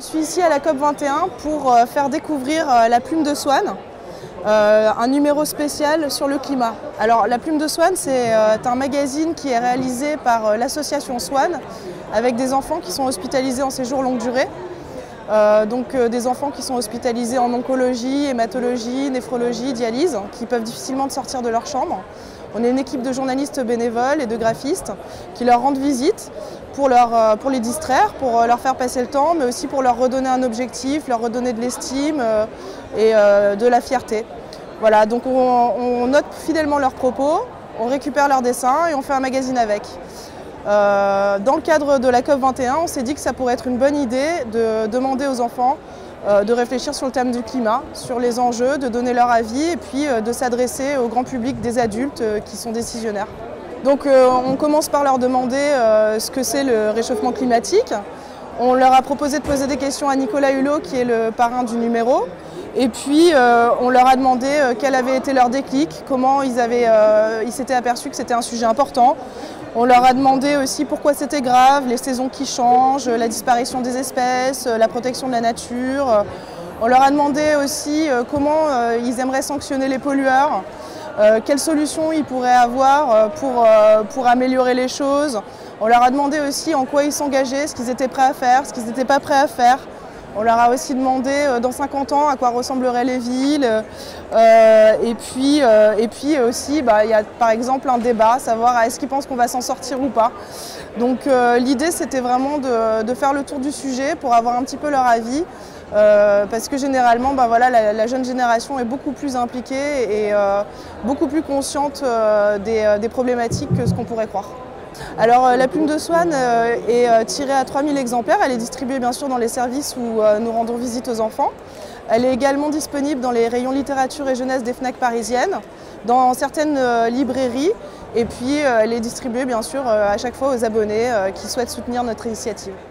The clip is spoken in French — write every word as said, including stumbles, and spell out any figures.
Je suis ici à la COP vingt et un pour faire découvrir la Plume de Swann, un numéro spécial sur le climat. Alors la Plume de Swann, c'est un magazine qui est réalisé par l'association Swann avec des enfants qui sont hospitalisés en séjour longue durée. Euh, donc euh, des enfants qui sont hospitalisés en oncologie, hématologie, néphrologie, dialyse, qui peuvent difficilement sortir de leur chambre. On est une équipe de journalistes bénévoles et de graphistes qui leur rendent visite pour, leur, euh, pour les distraire, pour euh, leur faire passer le temps, mais aussi pour leur redonner un objectif, leur redonner de l'estime euh, et euh, de la fierté. Voilà, donc on, on note fidèlement leurs propos, on récupère leurs dessins et on fait un magazine avec. Euh, dans le cadre de la COP vingt et un, on s'est dit que ça pourrait être une bonne idée de demander aux enfants euh, de réfléchir sur le thème du climat, sur les enjeux, de donner leur avis et puis euh, de s'adresser au grand public des adultes euh, qui sont décisionnaires. Donc euh, on commence par leur demander euh, ce que c'est le réchauffement climatique. On leur a proposé de poser des questions à Nicolas Hulot qui est le parrain du numéro. Et puis euh, on leur a demandé euh, quel avait été leur déclic, comment ils avaient, euh, ils s'étaient aperçus que c'était un sujet important. On leur a demandé aussi pourquoi c'était grave, les saisons qui changent, la disparition des espèces, la protection de la nature. On leur a demandé aussi comment ils aimeraient sanctionner les pollueurs, quelles solutions ils pourraient avoir pour, pour améliorer les choses. On leur a demandé aussi en quoi ils s'engageaient, ce qu'ils étaient prêts à faire, ce qu'ils n'étaient pas prêts à faire. On leur a aussi demandé dans cinquante ans à quoi ressembleraient les villes. Euh, et, puis, euh, et puis aussi, bah, y a par exemple un débat, savoir est-ce qu'ils pensent qu'on va s'en sortir ou pas. Donc euh, l'idée c'était vraiment de, de faire le tour du sujet pour avoir un petit peu leur avis. Euh, parce que généralement, bah, voilà, la, la jeune génération est beaucoup plus impliquée et euh, beaucoup plus consciente euh, des, des problématiques que ce qu'on pourrait croire. Alors la Plume de Swann est tirée à trois mille exemplaires, elle est distribuée bien sûr dans les services où nous rendons visite aux enfants. Elle est également disponible dans les rayons littérature et jeunesse des Fnac parisiennes, dans certaines librairies et puis elle est distribuée bien sûr à chaque fois aux abonnés qui souhaitent soutenir notre initiative.